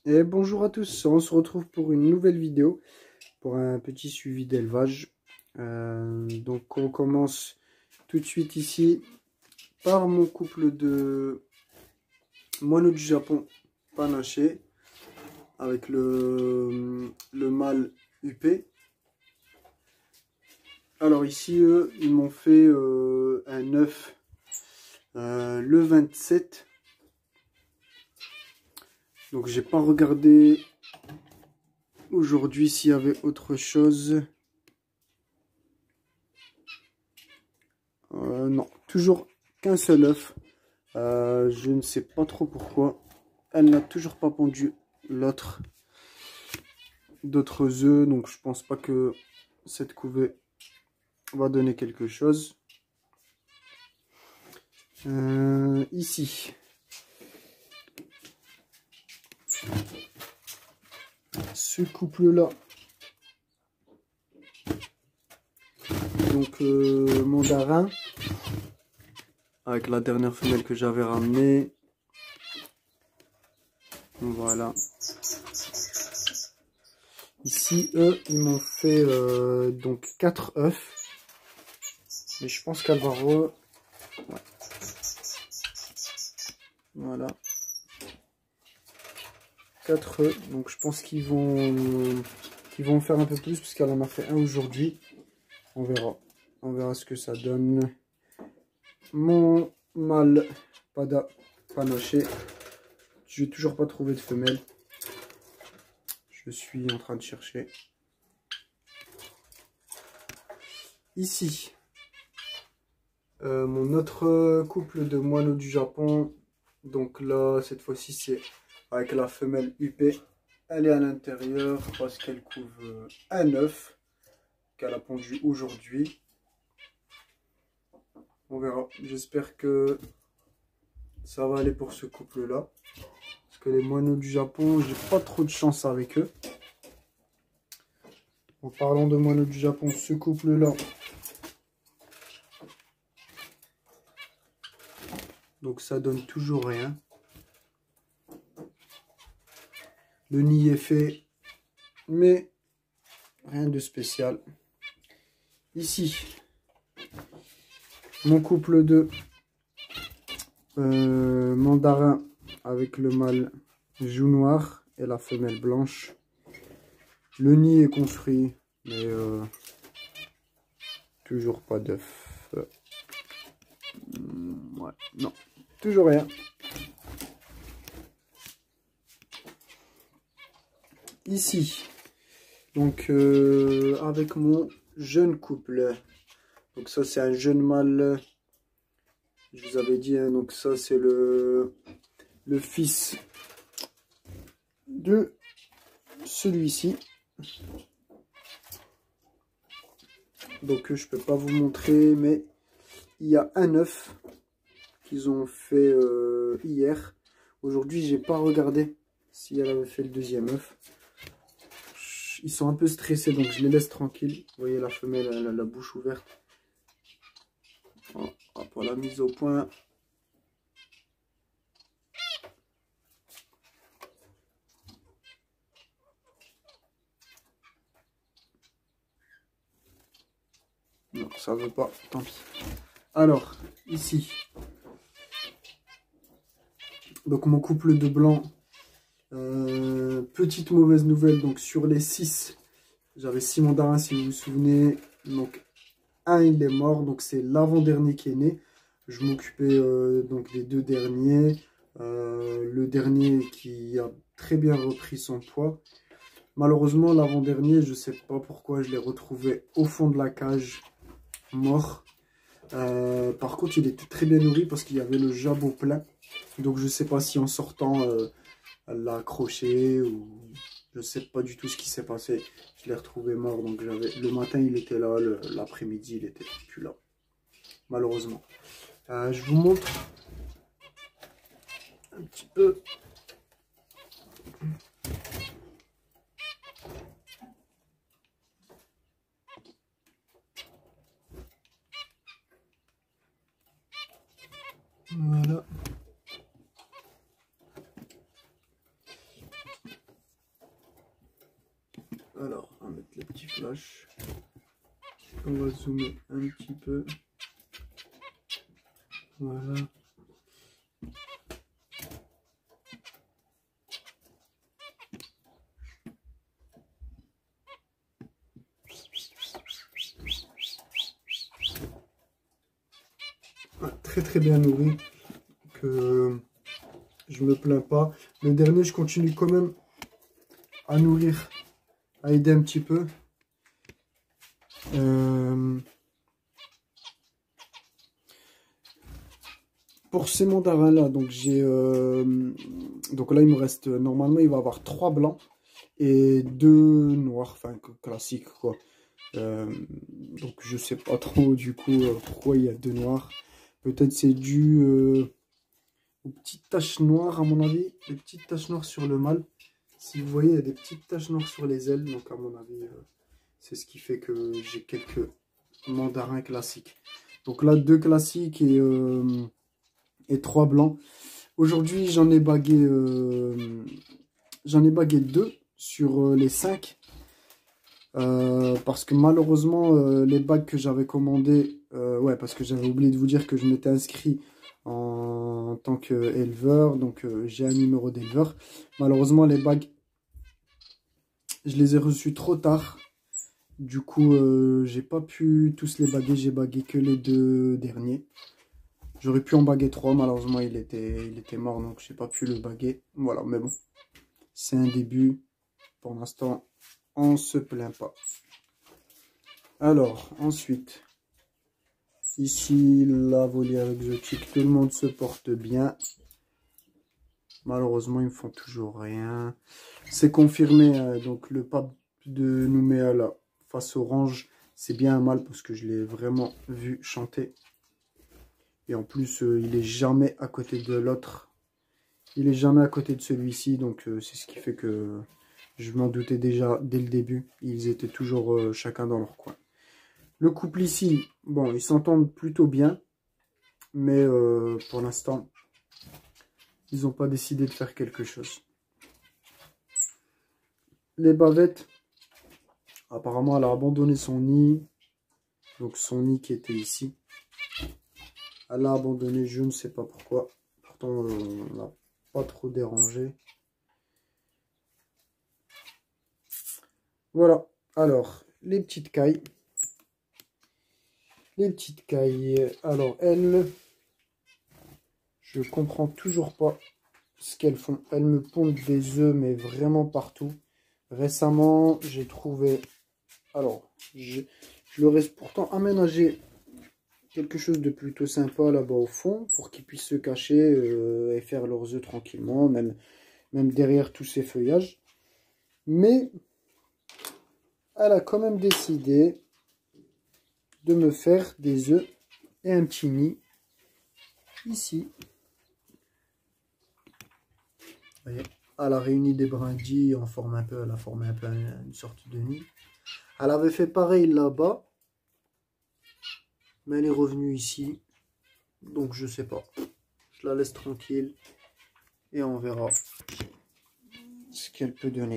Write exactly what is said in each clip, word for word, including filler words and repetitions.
Et bonjour à tous, on se retrouve pour une nouvelle vidéo, pour un petit suivi d'élevage. Euh, donc on commence tout de suite ici par mon couple de moineaux du Japon panaché avec le, le mâle U P. Alors ici eux, ils m'ont fait euh, un œuf euh, le vingt-sept. Donc j'ai pas regardé aujourd'hui s'il y avait autre chose. Euh, non, toujours qu'un seul œuf. Euh, je ne sais pas trop pourquoi. Elle n'a toujours pas pondu l'autre d'autres œufs. Donc je pense pas que cette couvée va donner quelque chose. Euh, ici. Ce couple-là. Donc euh, mandarin. Avec la dernière femelle que j'avais ramenée. Voilà. Ici, eux, ils m'ont fait euh, donc quatre œufs. Mais je pense qu'elle va re... Ouais. Voilà. quatre œufs. Donc je pense qu'ils vont, qu'ils vont faire un peu plus puisqu'elle en a fait un aujourd'hui. On verra. On verra ce que ça donne. Mon mâle Pada panaché. Je n'ai toujours pas trouvé de femelle. Je suis en train de chercher. Ici, euh, mon autre couple de moineaux du Japon. Donc là, cette fois-ci, c'est avec la femelle U P. Elle est à l'intérieur parce qu'elle couvre un œuf qu'elle a pondu aujourd'hui. On verra. J'espère que ça va aller pour ce couple-là. Parce que les moineaux du Japon, j'ai pas trop de chance avec eux. En parlant de moineaux du Japon, ce couple-là. Donc ça donne toujours rien. Le nid est fait, mais rien de spécial. Ici, mon couple de euh, mandarin avec le mâle joue noir et la femelle blanche. Le nid est construit, mais euh, toujours pas d'œuf. Euh, ouais, non, toujours rien. Ici, donc euh, avec mon jeune couple. Donc ça c'est un jeune mâle. Je vous avais dit, hein, donc ça c'est le, le fils de celui-ci. Donc je peux pas vous montrer, mais il y a un œuf qu'ils ont fait euh, hier. Aujourd'hui j'ai pas regardé si elle avait fait le deuxième œuf. Ils sont un peu stressés, donc je les laisse tranquilles. Vous voyez la femelle, elle a la bouche ouverte. Oh, pour la mise au point. Non, ça veut pas, tant pis. Alors, ici. Donc mon couple de blanc. Euh, petite mauvaise nouvelle, donc sur les six, j'avais six mandarins si vous vous souvenez. Donc un il est mort, donc c'est l'avant-dernier qui est né. Je m'occupais euh, donc des deux derniers. Euh, le dernier qui a très bien repris son poids. Malheureusement, l'avant-dernier, je ne sais pas pourquoi, je l'ai retrouvé au fond de la cage, mort. Euh, par contre, il était très bien nourri parce qu'il y avait le jabot plein. Donc, je ne sais pas si en sortant, euh, elle l'a accroché ou je ne sais pas du tout ce qui s'est passé. Je l'ai retrouvé mort. Donc, le matin, il était là. L'après-midi, il était plus là. Malheureusement. Euh, je vous montre un petit peu. Voilà. Alors, on va mettre les petits flashs. On va zoomer un petit peu. Voilà. Très très bien nourri, que je me plains pas. Le dernier, je continue quand même à nourrir, à aider un petit peu. Euh... Pour ces mandarins là, donc j'ai euh... donc là il me reste, normalement il va y avoir trois blancs et deux noirs, enfin classique quoi. Euh... Donc je sais pas trop du coup euh, pourquoi il y a deux noirs. Peut-être c'est dû euh, aux petites taches noires à mon avis, les petites taches noires sur le mâle. Si vous voyez, il y a des petites taches noires sur les ailes, donc à mon avis, euh, c'est ce qui fait que j'ai quelques mandarins classiques. Donc là, deux classiques et, euh, et trois blancs. Aujourd'hui, j'en ai bagué, euh, j'en ai bagué deux sur euh, les cinq. Euh, parce que malheureusement, euh, les bagues que j'avais commandées, euh, ouais, parce que j'avais oublié de vous dire que je m'étais inscrit en, en tant qu'éleveur, donc euh, j'ai un numéro d'éleveur. Malheureusement, les bagues, je les ai reçues trop tard. Du coup, euh, j'ai pas pu tous les baguer, j'ai bagué que les deux derniers. J'aurais pu en baguer trois, malheureusement, il était, il était mort, donc j'ai pas pu le baguer. Voilà, mais bon, c'est un début. Pour l'instant, on se plaint pas. Alors, ensuite, ici, la volière exotique, tout le monde se porte bien. Malheureusement, ils me font toujours rien. C'est confirmé, hein, donc le pape de Nouméa, là, face orange, c'est bien un mâle parce que je l'ai vraiment vu chanter. Et en plus, euh, il est jamais à côté de l'autre. Il est jamais à côté de celui-ci, donc euh, c'est ce qui fait que je m'en doutais déjà dès le début. Ils étaient toujours euh, chacun dans leur coin. Le couple ici, bon, ils s'entendent plutôt bien. Mais euh, pour l'instant, ils n'ont pas décidé de faire quelque chose. Les bavettes, apparemment, elle a abandonné son nid. Donc son nid qui était ici. Elle l'a abandonné, je ne sais pas pourquoi. Pourtant, on n'a pas trop dérangé. Voilà. Alors, les petites cailles. Les petites cailles. Alors, elles, je comprends toujours pas ce qu'elles font. Elles me pondent des œufs, mais vraiment partout. Récemment, j'ai trouvé... Alors, je, je leur ai pourtant aménagé quelque chose de plutôt sympa là-bas au fond, pour qu'ils puissent se cacher euh, et faire leurs œufs tranquillement, même, même derrière tous ces feuillages. Mais, elle a quand même décidé de me faire des œufs et un petit nid ici. Vous voyez, elle a réuni des brindilles en forme un peu, elle a formé un peu une sorte de nid. Elle avait fait pareil là-bas, mais elle est revenue ici, donc je sais pas. Je la laisse tranquille et on verra ce qu'elle peut donner.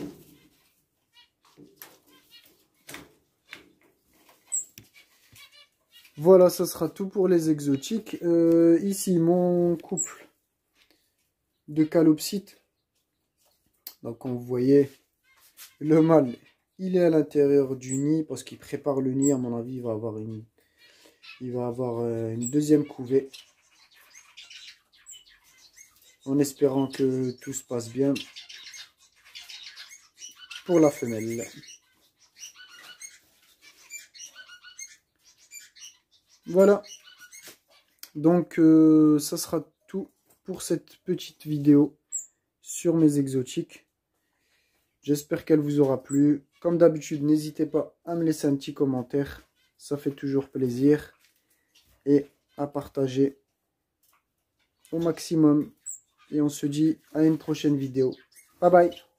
Voilà, ça sera tout pour les exotiques. Euh, ici, mon couple de calopsites. Donc, comme vous voyez, le mâle, il est à l'intérieur du nid parce qu'il prépare le nid. À mon avis, il va avoir une, il va avoir une deuxième couvée. En espérant que tout se passe bien pour la femelle. Voilà, donc euh, ça sera tout pour cette petite vidéo sur mes exotiques. J'espère qu'elle vous aura plu. Comme d'habitude, n'hésitez pas à me laisser un petit commentaire, ça fait toujours plaisir. Et à partager au maximum. Et on se dit à une prochaine vidéo. Bye bye.